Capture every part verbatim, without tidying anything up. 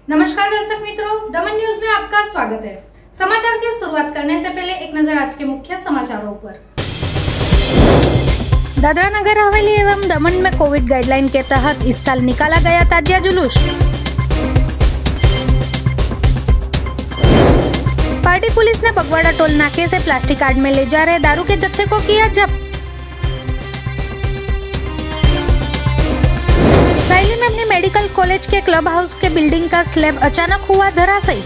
नमस्कार दर्शक मित्रों, दमन न्यूज में आपका स्वागत है। समाचार की शुरुआत करने से पहले एक नजर आज के मुख्य समाचारों पर। दादरा नगर हवेली एवं दमन में कोविड गाइडलाइन के तहत इस साल निकाला गया ताजिया जुलूस। पार्टी पुलिस ने बगवाड़ा टोल नाके से प्लास्टिक कार्ड में ले जा रहे दारू के जत्थे को किया जब्त। साइली में अपने मेडिकल कॉलेज के क्लब हाउस के बिल्डिंग का स्लैब अचानक हुआ धराशायी।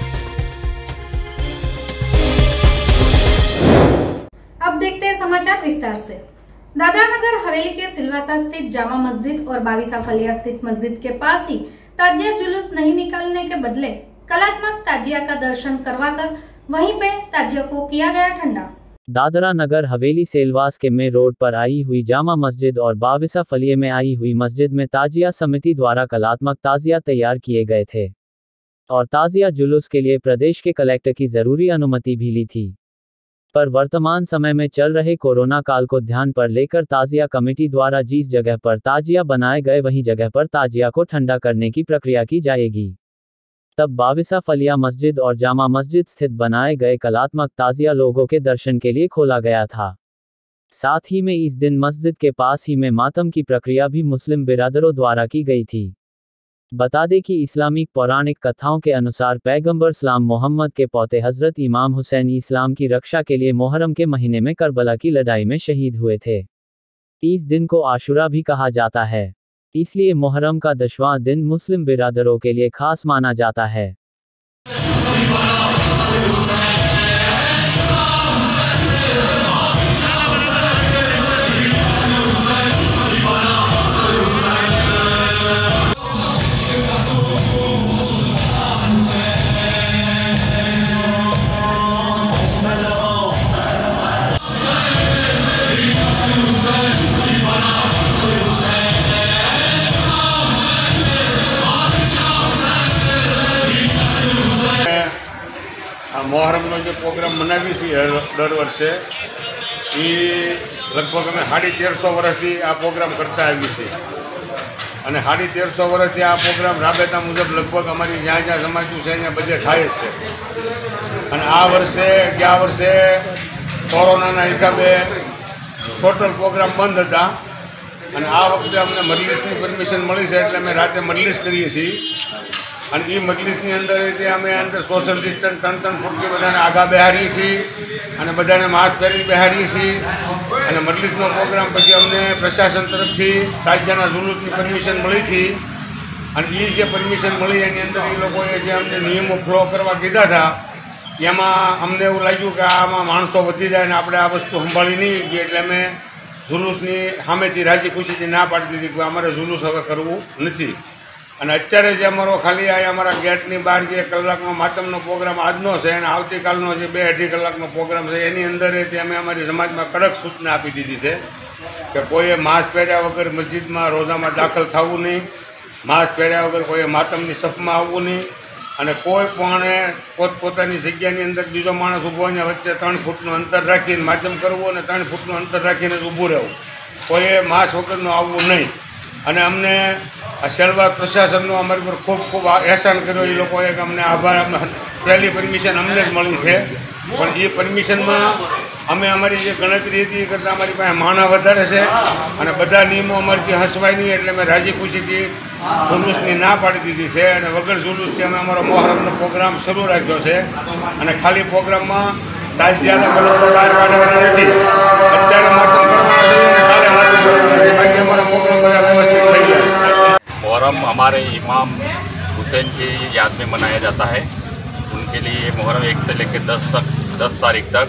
अब देखते हैं समाचार विस्तार से। दादरा नगर हवेली के सिलवासा स्थित जामा मस्जिद और बाविसा फलिया स्थित मस्जिद के पास ही ताजिया जुलूस नहीं निकालने के बदले कलात्मक ताजिया का दर्शन करवाकर वहीं पे ताजिया को किया गया ठंडा। दादरा नगर हवेली सेलवास के में रोड पर आई हुई जामा मस्जिद और बाविसा फलिये में आई हुई मस्जिद में ताजिया समिति द्वारा कलात्मक ताजिया तैयार किए गए थे और ताजिया जुलूस के लिए प्रदेश के कलेक्टर की जरूरी अनुमति भी ली थी। पर वर्तमान समय में चल रहे कोरोना काल को ध्यान पर लेकर ताजिया कमेटी द्वारा जिस जगह पर ताजिया बनाए गए वहीं जगह पर ताजिया को ठंडा करने की प्रक्रिया की जाएगी। तब बाविसा फलिया मस्जिद और जामा मस्जिद स्थित बनाए गए कलात्मक ताजिया लोगों के दर्शन के लिए खोला गया था। साथ ही में इस दिन मस्जिद के पास ही में मातम की प्रक्रिया भी मुस्लिम बिरादरों द्वारा की गई थी। बता दें कि इस्लामिक पौराणिक कथाओं के अनुसार पैगंबर सलाम मोहम्मद के पोते हजरत इमाम हुसैन इस्लाम की रक्षा के लिए मुहर्रम के महीने में करबला की लड़ाई में शहीद हुए थे। इस दिन को आशुरा भी कहा जाता है, इसलिए मुहर्रम का दसवां दिन मुस्लिम बिरादरों के लिए खास माना जाता है। મોહરમનો જે પ્રોગ્રામ મનાવી છે દર વર્ષે એ લગભગ અમે સાડી તેરસો વર્ષથી આ પ્રોગ્રામ કરતા આવી છે અને સાડી તેરસો વર્ષથી આ પ્રોગ્રામ રાબેતા મુજબ લગભગ અમારી જ્યાં જ્યાં સમાજનું છે ત્યાં બધે થાય જ છે અને આ વર્ષે ગયા વર્ષે કોરોનાના હિસાબે ટોટલ પ્રોગ્રામ બંધ હતા અને આ વખતે અમને મજલિસની પરમિશન મળી છે એટલે અમે રાતે મજલિસ કરીએ છીએ અને એ મજલિસની અંદર રીતે અમે અંદર સોશિયલ ડિસ્ટન્સ ત્રણ ત્રણ ફૂટથી બધાને આગા બેહારીએ છીએ અને બધાને માસ્ક પહેરી બેહારીએ છીએ અને મજલિસનો પ્રોગ્રામ પછી અમને પ્રશાસન તરફથી તાજિયાના જુલુસની પરમિશન મળી હતી અને એ જે પરમિશન મળી એની અંદર એ લોકોએ જે અમને નિયમો ફોલો કરવા કીધા હતા એમાં અમને એવું લાગ્યું કે આમાં માણસો વધી જાય અને આપણે આ વસ્તુ સંભાળી નહીં ગઈ એટલે અમે જુલુસની સામેથી રાજી ખુશીથી ના પાડી દીધી કે અમારે જુલુસ હવે કરવું નથી। અને અત્યારે જે અમારો ખાલી આ અમારા ગેટની બહાર જે કલાકનો માતમનો પ્રોગ્રામ આજનો છે અને આવતીકાલનો જે બે અઢી કલાકનો પ્રોગ્રામ છે એની અંદર તે અમે અમારી સમાજમાં કડક સૂચના આપી દીધી છે કે કોઈએ માસ્ક પહેર્યા વગર મસ્જિદમાં રોઝામાં દાખલ થવું નહીં, માસ્ક પહેર્યા વગર કોઈએ માતમની સફમાં આવવું નહીં અને કોઈ પણ પોતપોતાની જગ્યાની અંદર બીજો માણસ ઊભો હોય વચ્ચે ત્રણ ફૂટનું અંતર રાખીને માતમ કરવું અને ત્રણ ફૂટનું અંતર રાખીને જ ઊભું રહેવું, કોઈએ માસ્ક વગરનું આવવું નહીં। અને અમને આ સેલવાસ પ્રશાસનનો અમારી પર ખૂબ ખૂબ એહસાન કર્યો એ લોકોએ કે અમને આભાર, પહેલી પરમિશન અમને જ મળી છે પણ એ પરમિશનમાં અમે અમારી જે ગણતરી હતી એ કરતાં અમારી પાસે માણા વધારે છે અને બધા નિયમો અમારીથી હસવાય નહીં એટલે અમે રાજી ખુશીથી જુલુસની ના પાડી દીધી છે અને વગર જુલુસથી અમે અમારો મોહરમનો પ્રોગ્રામ શરૂ રાખ્યો છે અને ખાલી પ્રોગ્રામમાં તાજિયાને બરાબર બહાર પાડવાના નથી, અત્યારે માતમ કરવાના છે અને કાલે માતમ કરવાના છે, બાકી અમારા પ્રોગ્રામ બધા વ્યवस्थित થઈ ગયા। मुहर्रम हमारे इमाम हुसैन की याद में मनाया जाता है। उनके लिए मुहर्रम एक से लेकर दस तक दस तारीख तक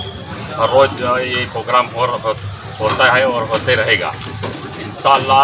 हर रोज़ ये प्रोग्राम हो, होता है और होते रहेगा इंशाअल्लाह।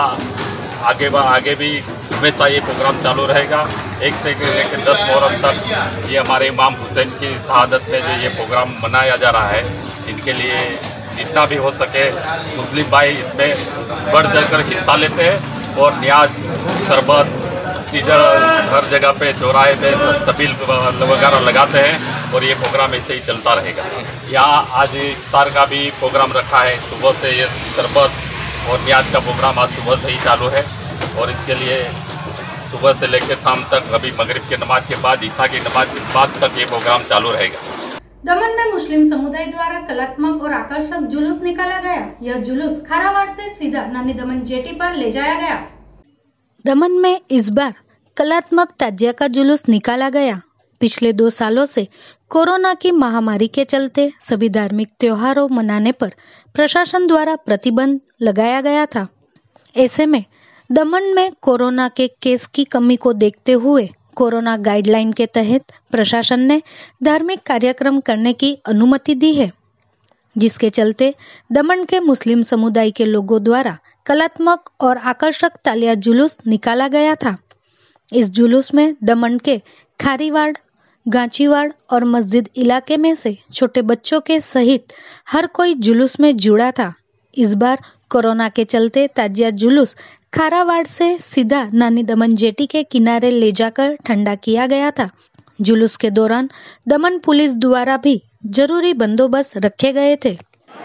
आगे आगे भी हमेशा ये प्रोग्राम चालू रहेगा। एक से लेकर दस मुहर्रम तक ये हमारे इमाम हुसैन की शहादत में जो ये प्रोग्राम मनाया जा रहा है, इनके लिए जितना भी हो सके मुस्लिम भाई इसमें बढ़ चढ़कर हिस्सा लेते हैं और न्याज शरबत इधर हर जगह पे चौराहे पे तबील वगैरह लगाते हैं और ये प्रोग्राम ऐसे ही चलता रहेगा। यहाँ आज इफ्तार का भी प्रोग्राम रखा है, सुबह से ये शरबत और न्याज का प्रोग्राम आज सुबह से ही चालू है और इसके लिए सुबह से लेकर शाम तक, अभी मगरिब की नमाज के बाद, ईशा की नमाज के बाद तक ये प्रोग्राम चालू रहेगा। दमन में मुस्लिम समुदाय द्वारा कलात्मक और आकर्षक जुलूस निकाला गया। यह जुलूस खारावाड़ से सीधा नानी दमन जेटी पर ले जाया गया। दमन में इस बार कलात्मक ताजिया का जुलूस निकाला गया। पिछले दो सालों से कोरोना की महामारी के चलते सभी धार्मिक त्योहारों मनाने पर प्रशासन द्वारा प्रतिबंध लगाया गया था। ऐसे में दमन में कोरोना के केस की कमी को देखते हुए कोरोना गाइडलाइन के तहत प्रशासन ने धार्मिक कार्यक्रम करने की अनुमति दी है, जिसके चलते दमन के मुस्लिम समुदाय के लोगों द्वारा कलात्मक और आकर्षक तालिया जुलूस निकाला गया था। इस जुलूस में दमन के खारीवाड़, गांचीवाड़ और मस्जिद इलाके में से छोटे बच्चों के सहित हर कोई जुलूस में जुड़ा था। इस बार कोरोना के चलते ताजिया जुलूस खारावाड़ से सीधा नानी दमन जेटी के किनारे ले जाकर ठंडा किया गया था। जुलूस के दौरान दमन पुलिस द्वारा भी जरूरी बंदोबस्त रखे गए थे।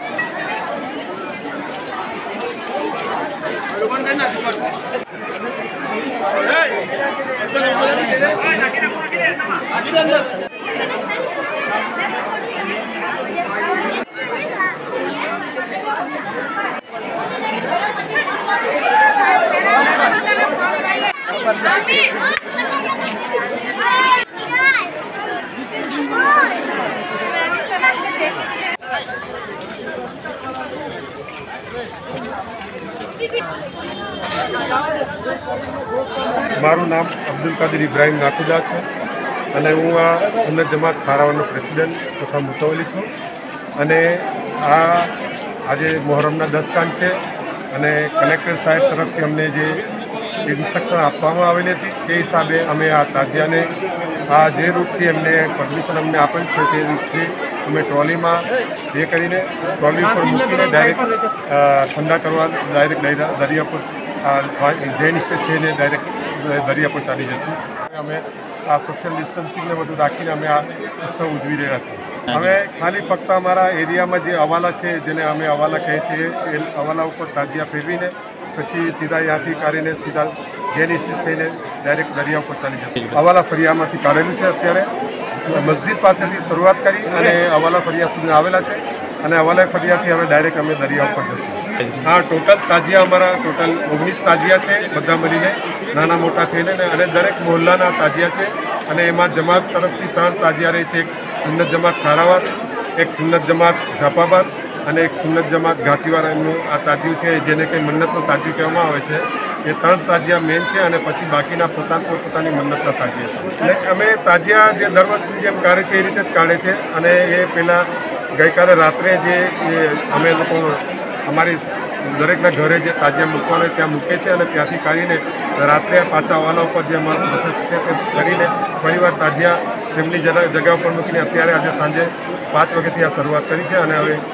મારું નામ અબ્દુલ કાદિર ઇબ્રાહિમ નાકુજા છે અને હું આ સુન્નત જમાત ખારાવાડનો પ્રેસિડેન્ટ તથા મુતવલી છું અને આ આજે મોહરમના દસ સાલ છે અને કલેક્ટર સાહેબ તરફથી અમને જે ઇન્સ્ટ્રક્શન આપવામાં આવેલી હતી તે હિસાબે અમે આ તાજિયાને આ જે રૂટથી એમને પરમિશન અમને આપેલ છે તે રૂટથી અમે ટ્રોલીમાં એ કરીને ટ્રોલી ઉપર મૂકીને ડાયરેક્ટ ઠંડા કરવા ડાયરેક્ટ દરિયા પર જૈન સ્ટેજ થઈને ડાયરેક્ટ દરિયા પર ચાલી જશું। અમે આ સોશિયલ ડિસ્ટન્સિંગને બધું રાખીને અમે આ ઉત્સવ ઉજવી રહ્યા છીએ। અમે ખાલી ફક્ત અમારા એરિયામાં જે અવાલા છે, જેને અમે અવાલા કહે છીએ, એ અવાલા ઉપર તાજિયા ફેરવીને પછી सीधा ત્યાંથી કાઢીને सीधा जैन स्टेज થઈને ડાયરેક્ટ દરિયા ઉપર ચાલી જશે। અવાલા ફરિયામાંથી કાઢેલું છે। અત્યારે મસ્જિદ પાસેથી શરૂઆત કરી અને અવાલા ફરિયા સુધી આવેલા છે અને અવાલા ફરિયાથી હવે ડાયરેક્ટ અમે દરિયા ઉપર જશું। હા, ટોટલ તાજિયા અમારા ટોટલ ઓગણીસ તાજિયા છે, બધા મળીને નાના મોટા થઈને અને દરેક મોહલ્લાના તાજિયા છે અને એમાં જમાત તરફથી ત્રણ તાજિયા રહે છે। એક સુન્નત જમાત ખારાવાડ, એક સુન્નત જમાત ઝાપાબાદ અને એક સુન્નત જમાત ગાંચીવાડ એમનું આ તાજિયું છે, જેને કંઈ મન્નતનું તાજિયું કહેવામાં આવે છે। એ ત્રણ તાજિયા મેન છે અને પછી બાકીના પોતાની પોતપોતાની મન્નતના તાજિયા છે। એટલે અમે તાજિયા જે દર વર્ષની જેમ કાઢે છે એ રીતે જ કાઢે છે અને એ પહેલાં ગઈકાલે રાત્રે જે અમે લોકો અમારી દરેકના ઘરે જે તાજિયા મૂકવાના ત્યાં મૂકે છે અને ત્યાંથી કાઢીને રાત્રે પાછા અવાલા ઉપર જે અમારું પ્રોસેસ છે તે કરીને ફરીવાર તાજિયા તેમની જગા જગા ઉપર મૂકીને અત્યારે આજે સાંજે પાંચ વાગ્યાથી આ શરૂઆત કરી છે અને હવે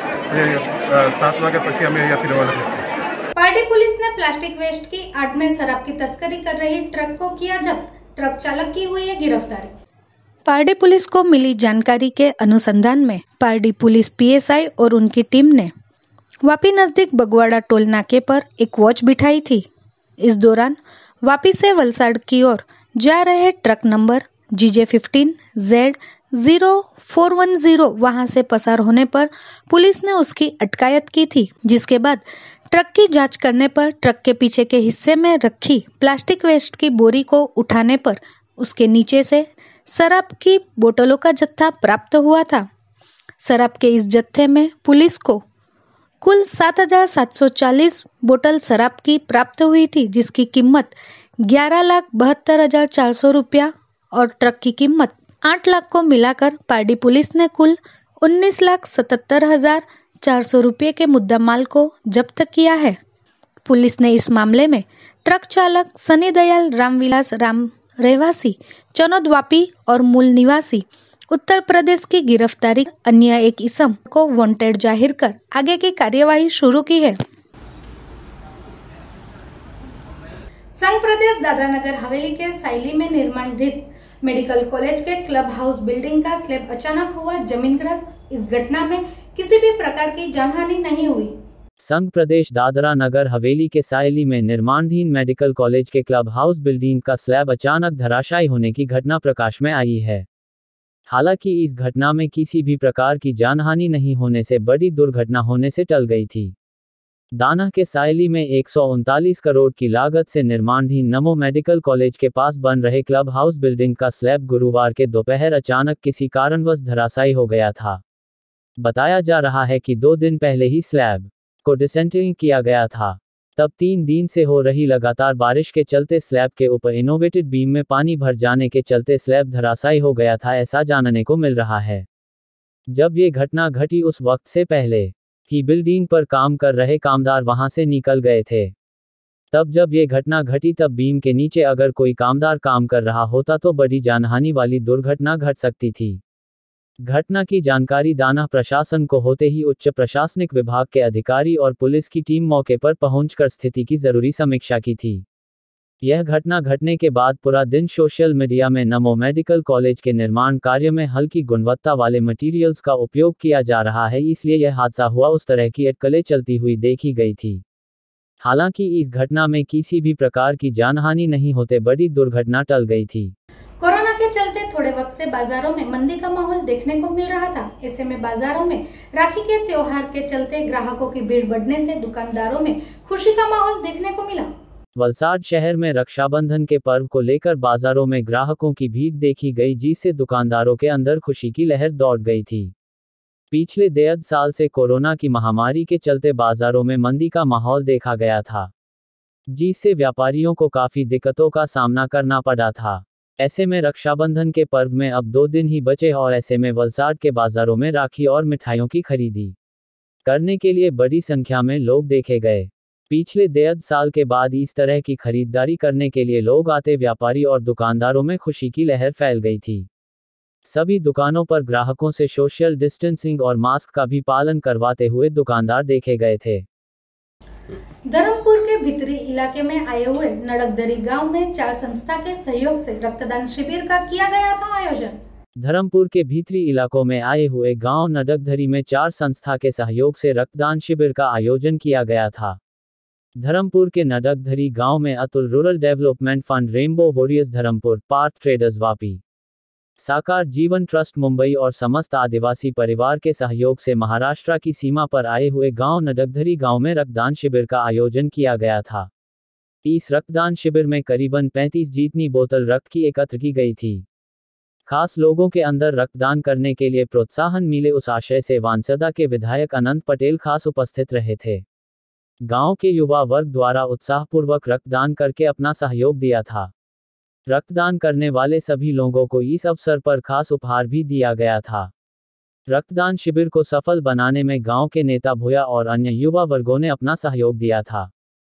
सात वागे पछी हमें यहाँ रवाना थीशुं। पारडी पुलिस ने प्लास्टिक वेस्ट की आड़ में शराब की तस्करी कर रही ट्रक को किया जब्त। ट्रक चालक की हुई है गिरफ्तारी। पारडी पुलिस को मिली जानकारी के अनुसंधान में पारडी पुलिस पीएसआई और उनकी टीम ने वापी नजदीक बगवाड़ा टोल नाके पर एक वॉच बिठाई थी। इस दौरान वापी से वलसाड़ की ओर जा रहे truck number G J fifteen Z zero four one zero वहां से पसार होने पर पुलिस ने उसकी अटकायत की थी, जिसके बाद ट्रक की जांच करने पर ट्रक के पीछे के हिस्से में रखी प्लास्टिक वेस्ट की बोरी को उठाने पर उसके नीचे से शराब की बोतलों का जत्था प्राप्त हुआ था। शराब के इस जत्थे में पुलिस को कुल सात हजार सात सौ चालीस बोतल शराब की प्राप्त हुई थी, जिसकी कीमत ग्यारह लाख बहत्तर हजार चार सौ रुपया और ट्रक की कीमत आठ लाख को मिलाकर पारडी पुलिस ने कुल उन्नीस लाख सतहत्तर हजार चार सौ रुपये के मुद्दा माल को जब्त किया है। पुलिस ने इस मामले में ट्रक चालक सनी दयाल रामविलास राम रहवासी चनोद वापी और मूल निवासी उत्तर प्रदेश की गिरफ्तारी अन्य एक इसम को वांटेड जाहिर कर आगे की कार्यवाही शुरू की है। संघ प्रदेश दादरा नगर हवेली के साइली में निर्माणाधीन मेडिकल कॉलेज के क्लब हाउस बिल्डिंग का स्लैब अचानक हुआ जमीनग्रस्त। इस घटना में किसी भी प्रकार की जानहानि नहीं हुई। संघ प्रदेश दादरा नगर हवेली के सायली में निर्माणाधीन मेडिकल कॉलेज के क्लब हाउस बिल्डिंग का स्लैब अचानक धराशायी होने की घटना प्रकाश में आई है। हालांकि इस घटना में किसी भी प्रकार की जानहानि नहीं होने से बड़ी दुर्घटना होने से टल गई थी। दाना के सायली में एक सौ उनतालीस करोड़ की लागत से निर्माणाधीन नमो मेडिकल कॉलेज के पास बन रहे क्लब हाउस बिल्डिंग का स्लैब गुरुवार के दोपहर अचानक किसी कारणवश धराशायी हो गया था। बताया जा रहा है कि दो दिन पहले ही स्लैब को डिसेंटरिंग किया गया था। तब तीन दिन से हो रही लगातार बारिश के चलते स्लैब के ऊपर इनोवेटेड बीम में पानी भर जाने के चलते स्लैब धराशायी हो गया था, ऐसा जानने को मिल रहा है। जब ये घटना घटी उस वक्त से पहले ही बिल्डिंग पर काम कर रहे कामदार वहां से निकल गए थे। तब जब ये घटना घटी तब बीम के नीचे अगर कोई कामदार काम कर रहा होता तो बड़ी जानहानि वाली दुर्घटना घट सकती थी। घटना की जानकारी दाना प्रशासन को होते ही उच्च प्रशासनिक विभाग के अधिकारी और पुलिस की टीम मौके पर पहुंचकर स्थिति की जरूरी समीक्षा की थी। यह घटना घटने के बाद पूरा दिन सोशल मीडिया में नमो मेडिकल कॉलेज के निर्माण कार्य में हल्की गुणवत्ता वाले मटेरियल्स का उपयोग किया जा रहा है, इसलिए यह हादसा हुआ उस तरह की अटकलें चलती हुई देखी गई थी। हालांकि इस घटना में किसी भी प्रकार की जानहानि नहीं होते बड़ी दुर्घटना टल गई थी। कोरोना के चलते थोड़े वक्त से बाजारों में मंदी का माहौल देखने को मिल रहा था। ऐसे में बाजारों में राखी के त्योहार के चलते ग्राहकों की भीड़ बढ़ने से दुकानदारों में खुशी का माहौल देखने को मिला। वलसाड शहर में रक्षाबंधन के पर्व को लेकर बाजारों में ग्राहकों की भीड़ देखी गई, जिससे दुकानदारों के अंदर खुशी की लहर दौड़ गई थी। पिछले डेढ़ साल से कोरोना की महामारी के चलते बाजारों में मंदी का माहौल देखा गया था, जिससे व्यापारियों को काफी दिक्कतों का सामना करना पड़ा था। ऐसे में रक्षाबंधन के पर्व में अब दो दिन ही बचे और ऐसे में वलसाड के बाजारों में राखी और मिठाइयों की खरीदी करने के लिए बड़ी संख्या में लोग देखे गए। पिछले डेढ़ साल के बाद इस तरह की खरीदारी करने के लिए लोग आते, व्यापारी और दुकानदारों में खुशी की लहर फैल गई थी। सभी दुकानों पर ग्राहकों से सोशल डिस्टेंसिंग और मास्क का भी पालन करवाते हुए दुकानदार देखे गए थे। धर्मपुर के भीतरी इलाके में आए हुए नड़कदरी गांव में चार संस्था के सहयोग से रक्तदान शिविर का किया गया था आयोजन। धर्मपुर के भीतरी इलाकों में आए हुए गांव नड़कधरी में चार संस्था के सहयोग से रक्तदान शिविर का आयोजन किया गया था। धर्मपुर के नड़कधरी गांव में Atul rural development fund, rainbow warriors Dharampur, Parth traders Vapi, Sakar Jeevan trust Mumbai और समस्त आदिवासी परिवार के सहयोग से महाराष्ट्र की सीमा पर आए हुए गांव नड़कधरी गांव में रक्तदान शिविर का आयोजन किया गया था। इस रक्तदान शिविर में करीबन पैंतीस जितनी बोतल रक्त की एकत्र की गई थी। खास लोगों के अंदर रक्तदान करने के लिए प्रोत्साहन मिले, उस आशय से वांसदा के विधायक अनंत पटेल खास उपस्थित रहे थे। गांव के युवा वर्ग द्वारा उत्साहपूर्वक रक्तदान करके अपना सहयोग दिया था। रक्तदान करने वाले सभी लोगों को इस अवसर पर खास उपहार भी दिया गया था। रक्तदान शिविर को सफल बनाने में गांव के नेता भूया और अन्य युवा वर्गों ने अपना सहयोग दिया था।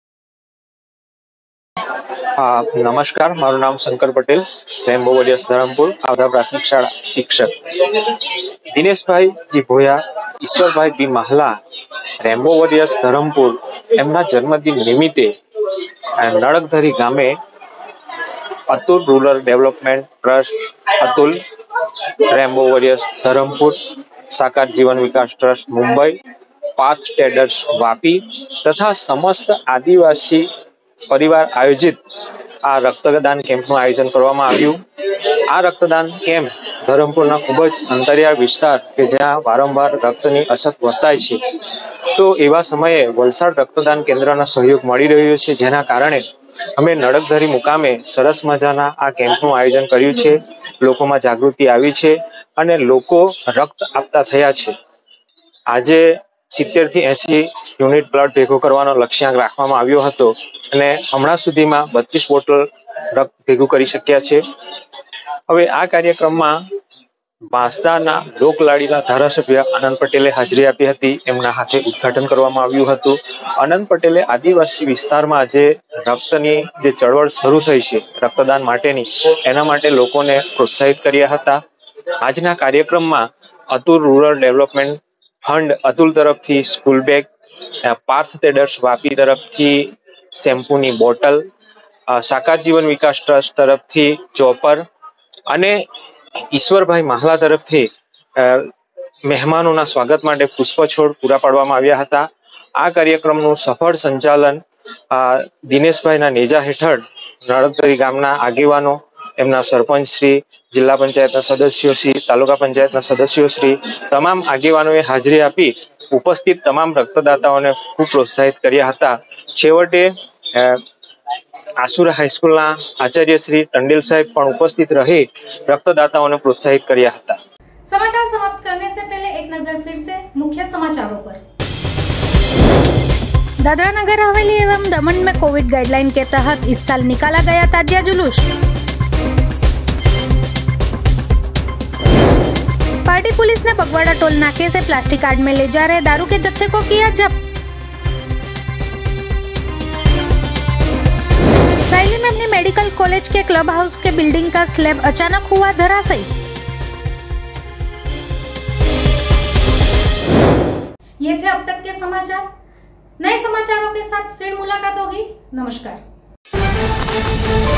हाँ, नमस्कार, मारू नाम शंकर पटेल, रेनबो वॉरियर्स धरमपुर, आवधा प्राथमिक शाळा शिक्षक। दिनेश भाई जी भोया, ईश्वर भाई बी महला, रेनबो वॉरियर्स धरमपुर एमना जन्मदिन निमित्ते नड़कधरी गामे Atul rural development trust, Atul rainbow warriors Dharampur, Sakar Jeevan Vikas trust Mumbai, Parth traders Vapi तथा समस्त आदिवासी परिवार आयोजित आ रक्तदान केम्पનું आयोजन કરવામાં આવ્યું। आ रक्तदान केम्प धरमपुरना खूब ज अंतरियाळ विस्तार के ज्यां वारंवार रक्तनी अछत वर्ताय छे, तो एवा समये वलसाड रक्तदान केन्द्रનો सहयोग मળી રહ્યો છે, જેના કારણે અમે નડકધરી મુકામે સરસ મજાના આ કેમ્પનું આયોજન કર્યું છે। લોકોમાં જાગૃતિ આવી છે અને લોકો રક્ત આપતા થયા છે। આજે સિત્તેર થી એસી યુનિટ બ્લડ ભેગો કરવાનો લક્ષ્યાંક રાખવામાં આવ્યો હતો અને હમણાં સુધીમાં બત્રીસ બોટલ રક્ત ભેગું કરી શક્યા છે। હવે આ કાર્યક્રમમાં વાંસદાના લોકલાડીના ધારાસભ્ય આનંદ પટેલે હાજરી આપી હતી। એમના હાથે ઉદ્ઘાટન કરવામાં આવ્યું હતું। આનંદ પટેલે આદિવાસી વિસ્તારમાં જે રક્તની જે ચળવળ શરૂ થઈ છે રક્તદાન માટેની, એના માટે લોકોને પ્રોત્સાહિત કર્યા હતા। આજના કાર્યક્રમમાં Atul rural development fund Atul તરફથી school bag, Parth traders Vapi તરફથી શેમ્પૂની બોટલ, સાકાર જીવન વિકાસ ટ્રસ્ટ તરફથી ચોપર અને ઈશ્વરભાઈ માહલા તરફથી મહેમાનોના સ્વાગત માટે પુષ્પછોડ પૂરા પાડવામાં આવ્યા હતા આ કાર્યક્રમનું સફળ સંચાલન દિનેશભાઈના નેજા હેઠળ નળતરી ગામના આગેવાનો, એમના સરપંચ શ્રી, જિલ્લા પંચાયતના સદસ્યો શ્રી, તાલુકા પંચાયતના સદસ્યો શ્રી, તમામ આગેવાનોએ હાજરી આપી ઉપસ્થિત તમામ રક્તદાતાઓને ખૂબ પ્રોત્સાહિત કર્યા હતા. છેવટે આસુરા હાઈસ્કૂલના આચાર્ય શ્રી ટંડેલ સાહેબ પણ ઉપસ્થિત રહી रक्तदाताओं ने प्रोत्साहित किया था। समाचार समाप्त करने से पहले एक नजर फिर से मुख्य समाचारों पर। दादरा नगर हवेली एवं दमन में कोविड गाइडलाइन के तहत इस साल निकाला गया ताजिया जुलूस। पार्टी पुलिस ने बगवाड़ा टोल नाके से प्लास्टिक कार्ड में ले जा रहे दारू के जत्थे को किया जब्त। साइली में अपनी मेडिकल कॉलेज के क्लब हाउस के बिल्डिंग का स्लैब अचानक हुआ धराशायी। ये थे अब तक के समाचार। नए समाचारों के साथ फिर मुलाकात होगी। नमस्कार।